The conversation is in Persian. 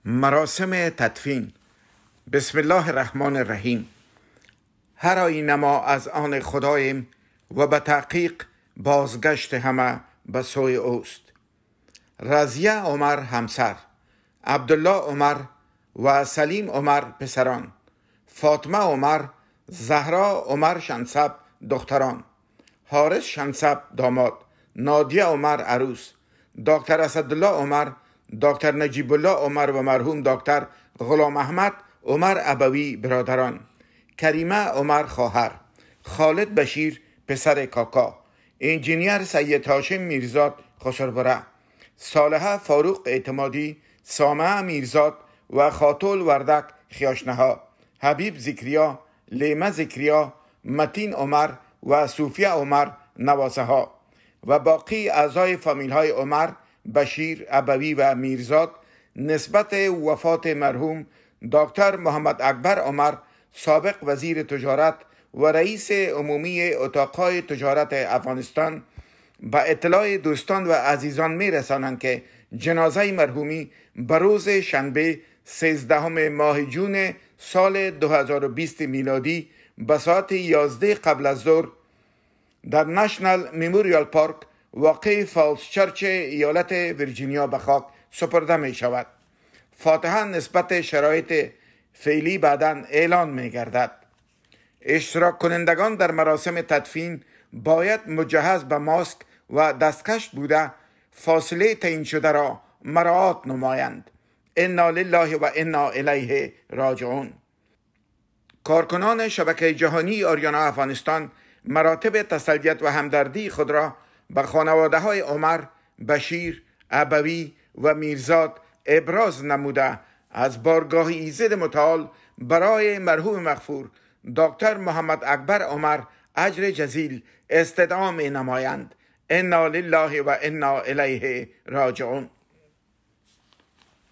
مراسم تدفین. بسم الله الرحمن الرحیم. هر آینه ما از آن خداییم و به تحقیق بازگشت همه به سوی اوست. رضیه عمر همسر، عبدالله عمر و سلیم عمر پسران، فاطمه عمر، زهرا عمر شنسب دختران، حارث شنسب داماد، نادیه عمر عروس، دکتر اسدالله عمر، دکتر نجیب الله عمر و مرحوم دکتر غلام احمد عمر ابوی برادران، کریمه عمر خواهر، خالد بشیر پسر کاکا، انجینیر سید هاشم میرزاد خسربره، صالحه فاروق اعتمادی، سامعه میرزاد و خاتول وردک خیاشنها، حبیب ذکریا، لیمه ذکریا، متین عمر و صوفیه عمر نواسه ها و باقی اعضای فامیل های عمر، بشیر، ابوی و میرزاد نسبت وفات مرحوم دکتر محمد اکبر عمر، سابق وزیر تجارت و رئیس عمومی اتاقهای تجارت افغانستان، به اطلاع دوستان و عزیزان می رسانند که جنازه مرحومی به روز شنبه 13 ماه جون سال 2020 میلادی به ساعت 11 قبل از ظهر در نشنل مموریال پارک واقع فالز چرچ ایالت ویرجینیا به خاک سپرده می شود. فاتحه نسبت شرایط فعلی بعداً اعلان می گردد. اشتراک کنندگان در مراسم تدفین باید مجهز به ماسک و دستکش بوده فاصله تعیین شده را مراعات نمایند. انا لله و انا الیه راجعون. کارکنان شبکه جهانی آریانا افغانستان مراتب تسلیت و همدردی خود را به خانواده های عمر، بشیر، ابوی و میرزاد ابراز نموده از بارگاه ایزد متعال برای مرحوم مغفور دکتر محمد اکبر عمر اجر جزیل استدعا می نمایند. انا لله و انا الیه راجعون.